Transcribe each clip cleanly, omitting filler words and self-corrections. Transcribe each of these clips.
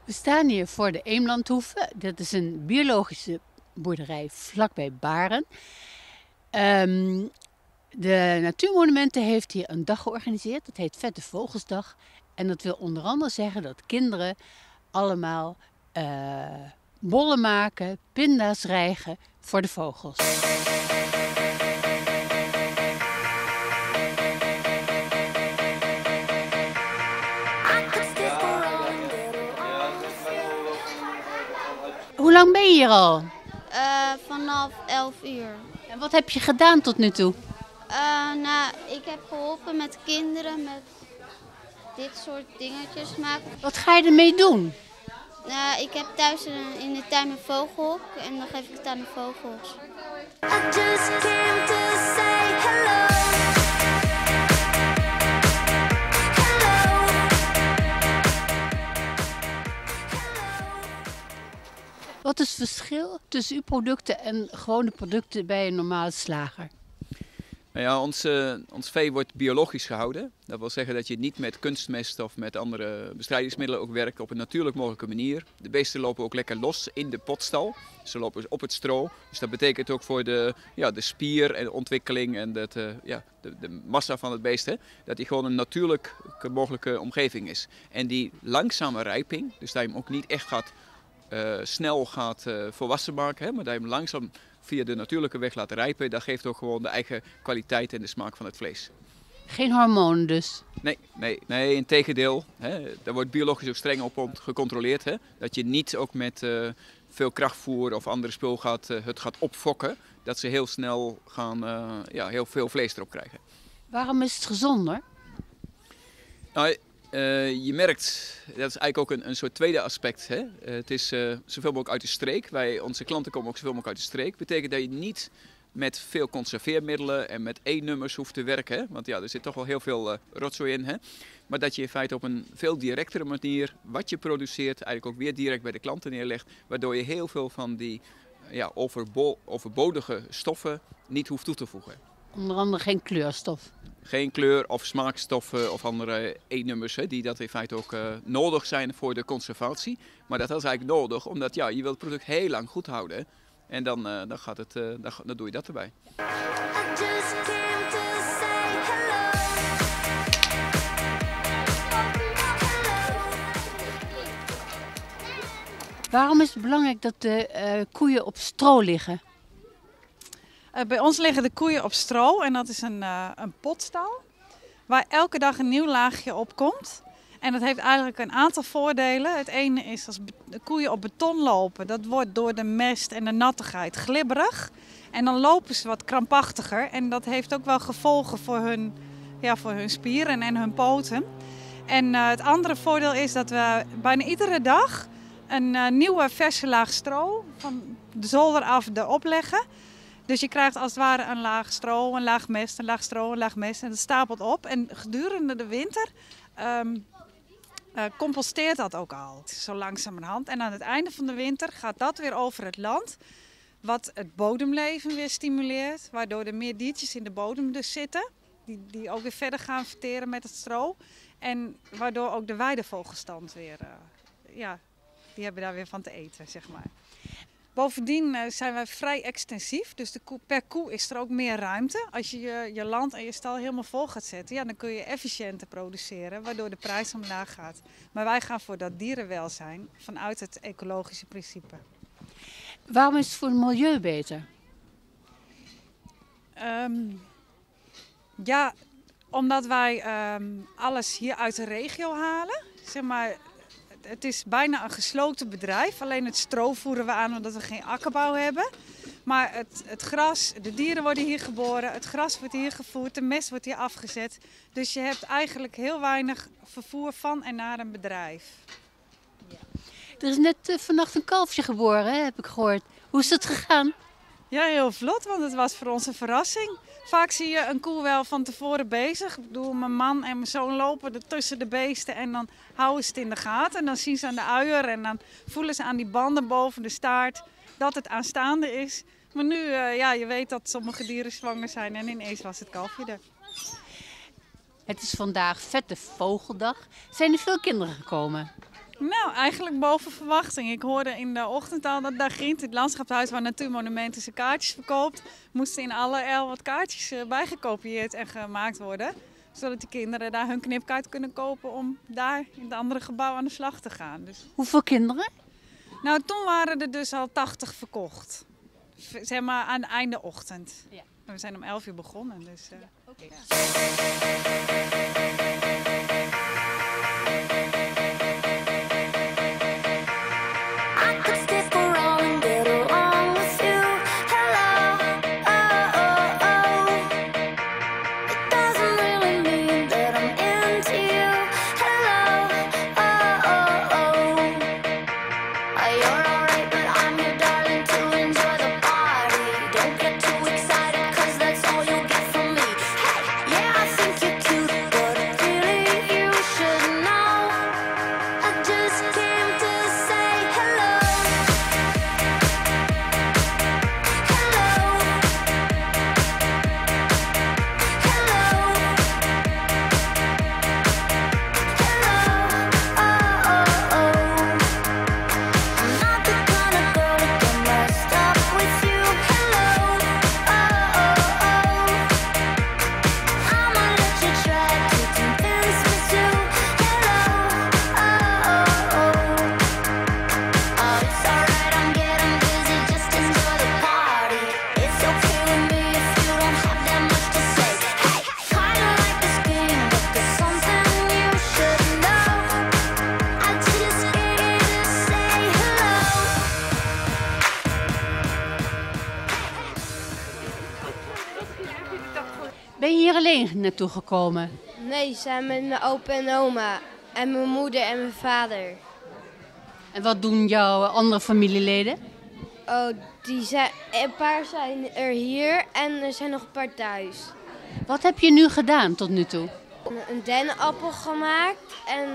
We staan hier voor de Eemlandhoeve. Dat is een biologische boerderij vlakbij Baren. De Natuurmonumenten heeft hier een dag georganiseerd. Dat heet Vette Vogelsdag. En dat wil onder andere zeggen dat kinderen allemaal bollen maken, pinda's rijgen voor de vogels. Hoe lang ben je hier al? Vanaf 11 uur. En wat heb je gedaan tot nu toe? Ik heb geholpen met kinderen met dit soort dingetjes maken. Wat ga je ermee doen? Ik heb thuis in de tuin een vogelhok en dan geef ik het aan de vogels. Wat is het verschil tussen uw producten en gewone producten bij een normale slager? Nou ja, ons vee wordt biologisch gehouden. Dat wil zeggen dat je niet met kunstmest of met andere bestrijdingsmiddelen ook werkt op een natuurlijk mogelijke manier. De beesten lopen ook lekker los in de potstal. Ze lopen op het stro. Dus dat betekent ook voor de spier en de ontwikkeling en de massa van het beest, dat die gewoon een natuurlijk mogelijke omgeving is. En die langzame rijping, dus dat je hem ook niet echt snel gaat volwassen maken, maar dat je hem langzaam via de natuurlijke weg laten rijpen, dat geeft ook gewoon de eigen kwaliteit en de smaak van het vlees. Geen hormonen dus? Nee, integendeel. Daar wordt biologisch ook streng op gecontroleerd. Dat je niet ook met veel krachtvoer of andere spul het gaat opfokken. Dat ze heel snel heel veel vlees erop krijgen. Waarom is het gezonder? Nou, je merkt, dat is eigenlijk ook een soort tweede aspect. Het is zoveel mogelijk uit de streek. Onze klanten komen ook zoveel mogelijk uit de streek. Betekent dat je niet met veel conserveermiddelen en met E-nummers hoeft te werken. Want ja, er zit toch wel heel veel rotzooi in. Maar dat je in feite op een veel directere manier wat je produceert eigenlijk ook weer direct bij de klanten neerlegt. Waardoor je heel veel van die overbodige stoffen niet hoeft toe te voegen. Onder andere geen kleurstof? Geen kleur- of smaakstoffen of andere E-nummers die dat in feite ook nodig zijn voor de conservatie. Maar dat is eigenlijk nodig omdat je wilt het product heel lang goed houden. En dan doe je dat erbij. Waarom is het belangrijk dat de koeien op stro liggen? Bij ons liggen de koeien op stro en dat is een potstal waar elke dag een nieuw laagje op komt. En dat heeft eigenlijk een aantal voordelen. Het ene is als de koeien op beton lopen, dat wordt door de mest en de nattigheid glibberig. En dan lopen ze wat krampachtiger en dat heeft ook wel gevolgen voor hun spieren en hun poten. En het andere voordeel is dat we bijna iedere dag een nieuwe verse laag stro van de zolder af erop leggen. Dus je krijgt als het ware een laag stro, een laag mest, een laag stro, een laag mest en dat stapelt op. En gedurende de winter composteert dat ook al, zo langzamerhand. En aan het einde van de winter gaat dat weer over het land, wat het bodemleven weer stimuleert. Waardoor er meer diertjes in de bodem dus zitten, die ook weer verder gaan verteren met het stro. En waardoor ook de weidevogelstand weer, die hebben daar weer van te eten, zeg maar. Bovendien zijn wij vrij extensief, dus per koe is er ook meer ruimte. Als je je land en je stal helemaal vol gaat zetten, dan kun je efficiënter produceren, waardoor de prijs omlaag gaat. Maar wij gaan voor dat dierenwelzijn vanuit het ecologische principe. Waarom is het voor het milieu beter? Omdat wij alles hier uit de regio halen, zeg maar. Het is bijna een gesloten bedrijf. Alleen het stro voeren we aan omdat we geen akkerbouw hebben. Maar het gras, de dieren worden hier geboren, het gras wordt hier gevoerd, de mest wordt hier afgezet. Dus je hebt eigenlijk heel weinig vervoer van en naar een bedrijf. Ja. Er is net vannacht een kalfje geboren, heb ik gehoord. Hoe is het gegaan? Ja, heel vlot, want het was voor ons een verrassing. Vaak zie je een koe wel van tevoren bezig. Ik bedoel, mijn man en mijn zoon lopen er tussen de beesten en dan houden ze het in de gaten. En dan zien ze aan de uier en dan voelen ze aan die banden boven de staart dat het aanstaande is. Maar nu, je weet dat sommige dieren zwanger zijn en ineens was het kalfje er. Het is vandaag Vette Vogeldag. Zijn er veel kinderen gekomen? Nou, eigenlijk boven verwachting. Ik hoorde in de ochtend al dat Dagriet, het landschapshuis waar Natuurmonumenten zijn kaartjes verkoopt, moesten in alle el wat kaartjes bijgekopieerd en gemaakt worden. Zodat de kinderen daar hun knipkaart kunnen kopen om daar in het andere gebouw aan de slag te gaan. Dus... Hoeveel kinderen? Nou, toen waren er dus al 80 verkocht. Zeg maar aan het einde ochtend. Ja. We zijn om 11 uur begonnen. Dus, I could stick around and get along with you. Hello, oh, oh, oh. It doesn't really mean that I'm into you. Hello, oh, oh, oh. You're alright, but I'm your darling to enjoy the party. Don't get too excited, 'cause that's all you'll get from me. Hey, yeah, I think you're cute, but really you should know. I just came to say hello. Hello. Hello. Hello. Oh, oh, oh. I'm not the kind of girl to get messed up with you. Hello. Oh, oh, oh. I'ma let you try to convince me to. Hello. Oh, oh, oh. Oh, it's alright, I'm getting busy, just enjoy the party. It's okay with me if you don't have that much to say. Hey, kinda like this game, but there's something you should know. I just came to say hello. Ben je hier alleen naartoe gekomen? Nee, samen met mijn opa en oma. En mijn moeder en mijn vader. En wat doen jouw andere familieleden? Oh, een paar zijn er hier en er zijn nog een paar thuis. Wat heb je nu gedaan tot nu toe? Een dennenappel gemaakt en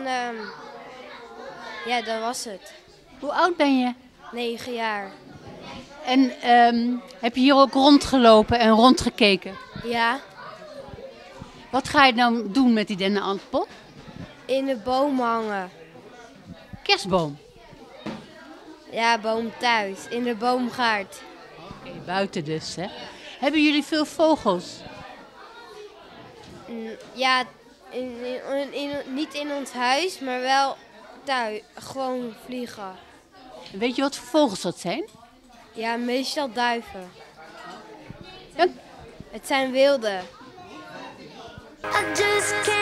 ja, dat was het. Hoe oud ben je? 9 jaar. En heb je hier ook rondgelopen en rondgekeken? Ja, Wat ga je nou doen met die dennenappel? in de boom hangen. Kerstboom. Ja, boom thuis, in de boomgaard. Oké, buiten dus, hè? Hebben jullie veel vogels? Ja, niet in ons huis, maar wel thuis. Gewoon vliegen. En weet je wat voor vogels dat zijn? Ja, meestal duiven. Ja. Het zijn wilde. I just can't